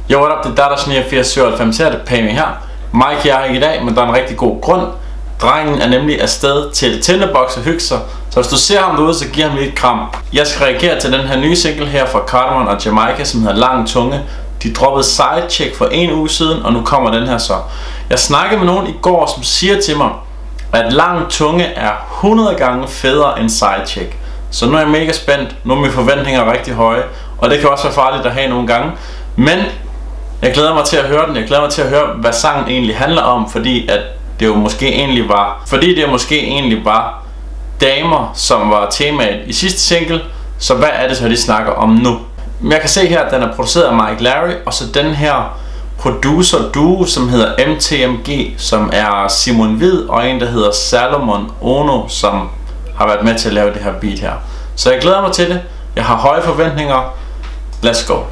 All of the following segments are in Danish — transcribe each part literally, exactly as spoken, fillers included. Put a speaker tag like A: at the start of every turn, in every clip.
A: Jo, what up, det er Dadas niogfirs syvoghalvfems her, det er Pami her. Mike jeg er ikke i dag, men der er en rigtig god grund. Drengen er nemlig afsted til Tinderbox og hygge sig, så hvis du ser ham derude, så giv ham lige et kram. Jeg skal reagere til den her nye single her fra Cardamon og Jamaica, som hedder Lang Tunge. De droppede Sidecheck for en uge siden, og nu kommer den her så. Jeg snakkede med nogen i går, som siger til mig, at Lang Tunge er hundrede gange federe end Sidecheck. Så nu er jeg mega spændt, nu er mine forventninger rigtig høje, og det kan også være farligt at have nogle gange. Men jeg glæder mig til at høre den, jeg glæder mig til at høre, hvad sangen egentlig handler om, fordi at det jo måske egentlig var, fordi det jo måske egentlig var damer, som var temaet i sidste single. Så hvad er det så, de snakker om nu? Jeg kan se her, at den er produceret af Mike Larry, og så den her producer duo, som hedder M T M G, som er Simon Hvid, og en, der hedder Salomon Ono, som har været med til at lave det her beat her. Så jeg glæder mig til det. Jeg har høje forventninger. Let's go.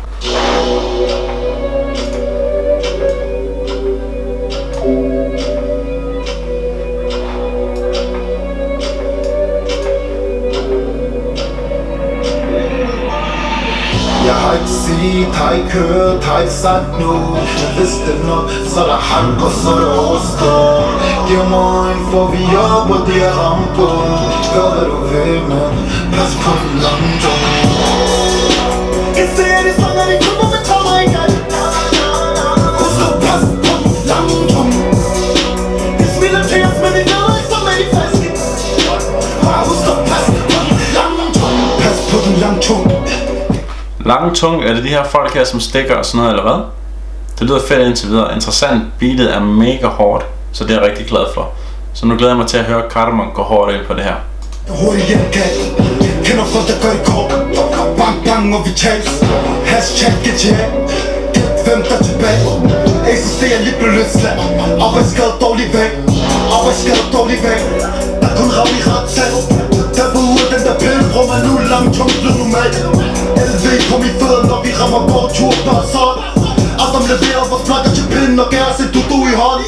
B: Jeg har ikke set, har ikke hørt, har ikke sagt nu. Men hvis det er nok, så er der hang, og så er der overstået. Giv mig en, for vi er op, og det er rampo. Gør hvad du vil, men pas på den lange tunge. Jeg ser det sådan, at de klubber med tommer igen. Husk at passe på den lange tunge. De smiler til os, men vi ved ikke, så er de friske. Husk at passe på den lange tunge. Pas på den lange tunge.
A: Lang Tunge, er det de her folk her, som stikker og sådan noget, eller hvad? Det lyder fedt indtil videre. Interessant, beatet er mega hårdt, så det er jeg rigtig glad for. Så nu glæder jeg mig til at høre Cardamon gå hårdt ind på det her.
B: Hurtigt hjem, kat. Kender folk, der gør det kort. Bang, bang, og vi tals. Hashtag get your head. Get hvem der er tilbage. Eksisterer lige blev løsladt. Arbejdsskadet dårlig væk. Arbejdsskadet dårlig væk. Der er kun rav i retssal. Der var ude den der pille, hvor man nu Lang Tunge blev normal. L V på min fødder, når vi rammer gårdtur, når så Adam leverer vores plakker til pinden og gærer sin dudu i hånden.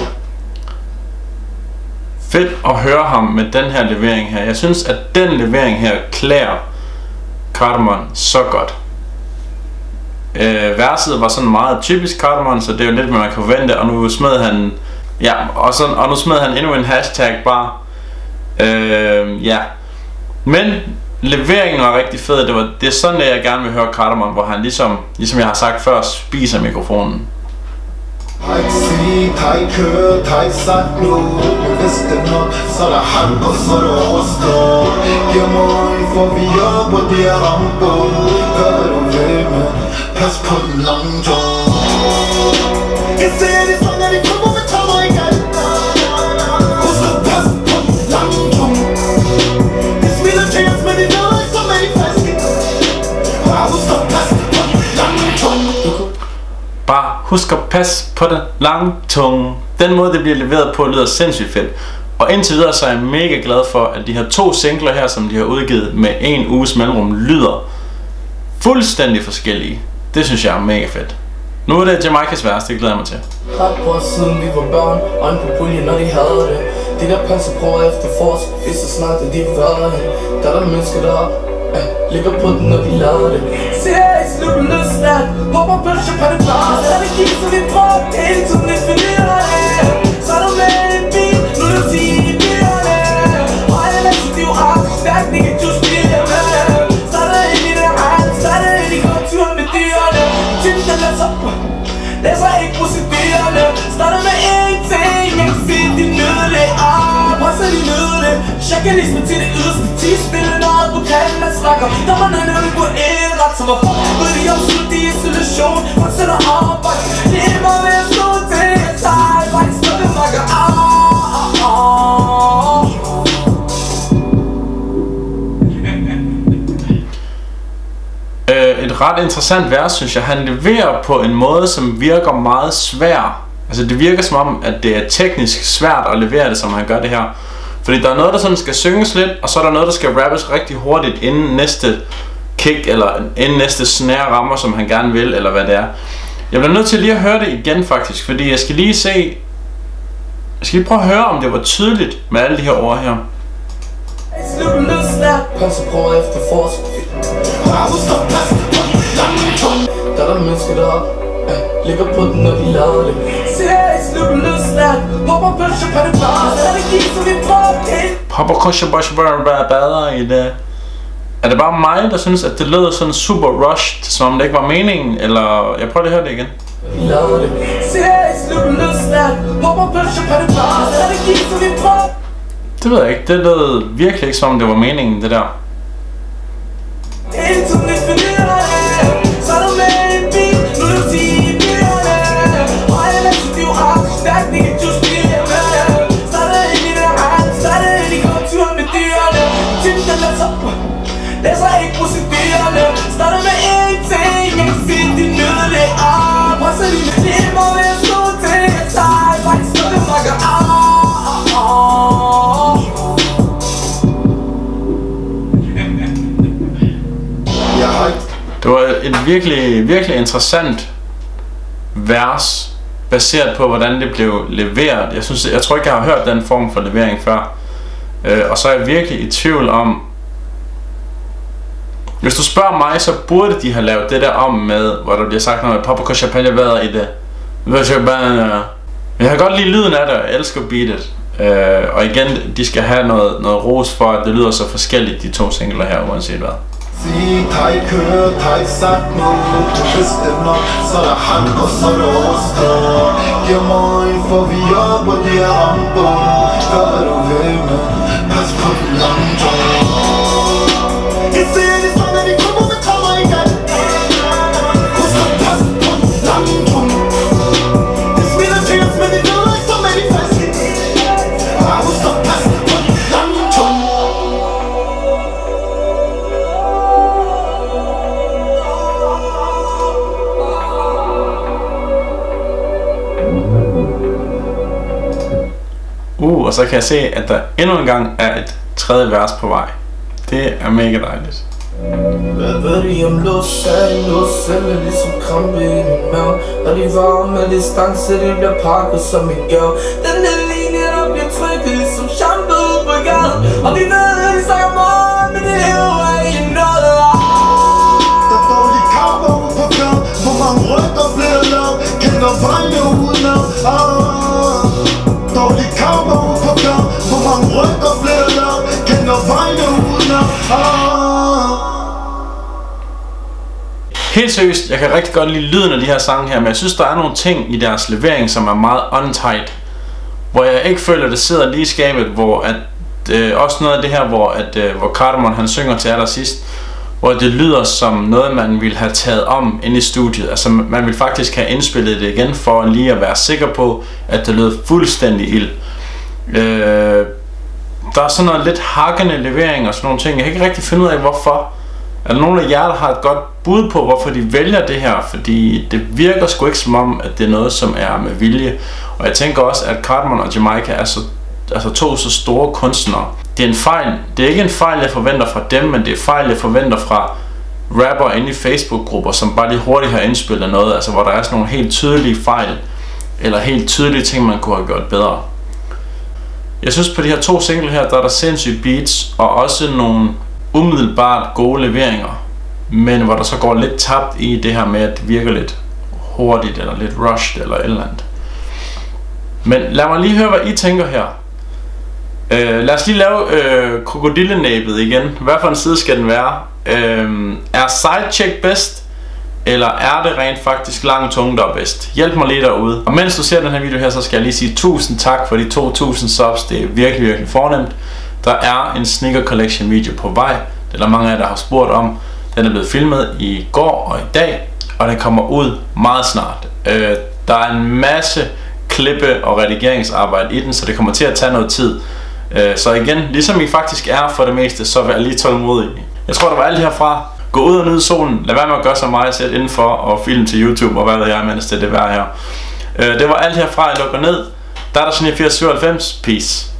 A: Fedt at høre ham med den her levering her. Jeg synes, at den levering her klæder Cardamon så godt. Øh, verset var sådan meget typisk Cardamon, så det er jo lidt, hvad man kan forvente. Og nu smed han, ja, og, sådan, og nu smed han endnu en hashtag bare. Øh, ja, men leveringen var rigtig fed. Det, var, det er sådan, at jeg gerne vil høre Cardamon, hvor han ligesom, ligesom jeg har sagt før, spiser mikrofonen.
B: Har ikke set, har ikke hørt, har ikke sagt nu. Men hvis det er nok, så er der hang, og så er der overstået. Giv mig en, for vi er op, og det er rampo. Gør hvad du vil, men pas på den lange tunge. Jeg ser det sådan, at de kommer med tommer igen. Husk at passe på den lange tunge. De smiler til os, men de ved ikke, så er de friske. Husk at passe på den lange tunge.
A: Bare husk at passe på den lange tunge. Den måde det bliver leveret på lyder sindssygt fedt. Og indtil videre så er jeg mega glad for, at de her to singler her, som de har udgivet med en uges mellemrum, lyder fuldstændig forskellige. Det synes jeg er mega fedt. Nu er det Jamaicas vers, det glæder jeg mig til.
C: Ret på siden vi var børn, øjne på puljen når de havde det. De der passer på efter forsk, hvis så snart det de var det. Der er der mennesker der eh, ligger på den når de lader det. Ser jeg i slutten løsnat, hopper bølger på det klart. Så er det gik så vi prøver hele tiden definerer det. Så er der med en bil, nu er det sige i bilerne. Og alle mennesker de er jo ret stærkt, de kan just blive med. Så er der ind i det hand, så er der ind i går tur med dyrene. Typen der læser, læser ikke procedurerne. Starter med én ting, jeg kan se de nød det. Ah, prøv så de nød det. Chakanisme til det yderste, ti spiller når advokaten der snakker. Der var noget nødvendigt på en ret, som var fuck. Ved de absolut i isolation, fortsætter arbejde. Det er bare ved at stå til, jeg tager et faktisk stykke makker. Ah, ah, ah.
A: Et ret interessant vers, synes jeg. Han leverer på en måde, som virker meget svær. Altså det virker som om, at det er teknisk svært at levere det, som han gør det her. Fordi der er noget, der sådan skal synges lidt, og så er der noget, der skal rappes rigtig hurtigt, inden næste kick, eller inden næste snare rammer, som han gerne vil, eller hvad det er. Jeg bliver nødt til lige at høre det igen faktisk, fordi jeg skal lige se... Jeg skal lige prøve at høre, om det var tydeligt med alle de her ord her.
C: Passer på efter forsk. Der er der mennesker der uh, ligger på den, når de lader det. Seriøst, løber løsnat, popper bøsser på det bare. Så er det gik, så vi prøver det.
A: Popper bøsser bare bader i det. Er det bare mig, der synes, at det lød sådan super rushed, som om det ikke var meningen? Eller jeg prøver lige at høre det igen. Det ved jeg ikke, det lød virkelig ikke som om det var meningen, det der.
C: Læser ikke procedurerne, starter med ingenting, jeg kan se de nyder det af. Presser dine lemmer ved at stå til, jeg tager faktisk når det makker af.
A: Det var et virkelig, virkelig interessant vers, baseret på hvordan det blev leveret. Jeg synes, jeg tror ikke jeg har hørt den form for levering før. Og så er jeg virkelig i tvivl om, hvis du spørger mig, så burde de have lavet det der om med, hvor der bliver sagt noget med popper champagne været i det. Jeg kan godt lide lyden af det, og jeg elsker beatet. Uh, og igen, de skal have noget, noget ros for, at det lyder så forskelligt, de to singler her, uanset hvad.
B: Sig, tag kører, tag sagt nu. Du vidste nok, så der han og så der også. Giv mig en for vi er på de her ramper. Gør hvad du vil, men pas på den lange tog. Jeg ser det sådan, at vi kommer med kommer igen. Husk at passe på den lange tog. Det smitter til os, men det lyder ikke så manifest. Husk at passe på den lange tog.
A: Uh, og så kan jeg se, at der endnu en gang er et tredje vers på vej. Det er mega dejligt.
C: Hvad ved de om lås af lås, eller ligesom krampe i min mave. Og de varme med distance, det bliver pakket som en gave. Den der linje, der bliver trykket ligesom shampoo på gaden. Og vi ved, at de snakker morgen, men det er jo ikke noget.
B: Der står de kamper ude på gaden, hvor mange rygter bliver lavet. Kender vejene udenad. Dårlige kamper ude på gaden, hvor mange rygter bliver lavet. Kender vejene udenad.
A: Helt seriøst, jeg kan rigtig godt lide lyden af de her sange her, men jeg synes, der er nogle ting i deres levering, som er meget untight. Hvor jeg ikke føler, det sidder lige i skabet, hvor at, øh, også noget af det her, hvor, at, øh, hvor Cardamon han synger til allersidst, hvor det lyder som noget, man ville have taget om inde i studiet. Altså, man ville faktisk have indspillet det igen, for lige at være sikker på, at det lød fuldstændig ild. Øh, der er sådan noget lidt hakkende levering og sådan nogle ting. Jeg kan ikke rigtig finde ud af, hvorfor. Er der nogen af jer, der har et godt bud på, hvorfor de vælger det her? Fordi det virker sgu ikke som om, at det er noget, som er med vilje. Og jeg tænker også, at Cardamon og Jamaica er så, altså to så store kunstnere. Det er en fejl. Det er ikke en fejl, jeg forventer fra dem, men det er en fejl, jeg forventer fra rapper inde i Facebook-grupper, som bare lige hurtigt har indspillet noget, altså hvor der er sådan nogle helt tydelige fejl, eller helt tydelige ting, man kunne have gjort bedre. Jeg synes på de her to single her, der er der sindssyge beats, og også nogle umiddelbart gode leveringer, men hvor der så går lidt tabt i det her med, at det virker lidt hurtigt, eller lidt rushed, eller et eller andet. Men lad mig lige høre, hvad I tænker her. Uh, lad os lige lave uh, krokodillenæbet igen. Hvad for en side skal den være? Uh, er sidecheck bedst? Eller er det rent faktisk lang tunge, der er bedst? Hjælp mig lige derude. Og mens du ser den her video her, så skal jeg lige sige tusind tak for de to tusind subs. Det er virkelig, virkelig fornemt. Der er en sneaker collection video på vej. Det er der mange af jer, der har spurgt om. Den er blevet filmet i går og i dag, og den kommer ud meget snart. Uh, der er en masse klippe- og redigeringsarbejde i den, så det kommer til at tage noget tid. Så igen, ligesom I faktisk er for det meste, så vær lige tålmodig. Jeg tror, der var alt herfra. Gå ud og nyde solen. Lad være med at gøre som mig, sæt indenfor og film til YouTube og hvad ved jeg, mens det er det værd her. Det var alt herfra, jeg lukker ned. Der er der sådan firs syvoghalvfems. Peace.